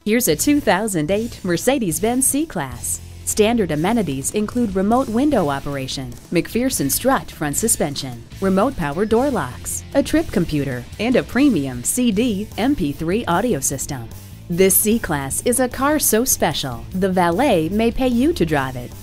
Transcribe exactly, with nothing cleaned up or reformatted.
Here's a two thousand eight Mercedes-Benz C-Class. Standard amenities include remote window operation, McPherson strut front suspension, remote power door locks, a trip computer, and a premium C D M P three audio system. This C-Class is a car so special, the valet may pay you to drive it.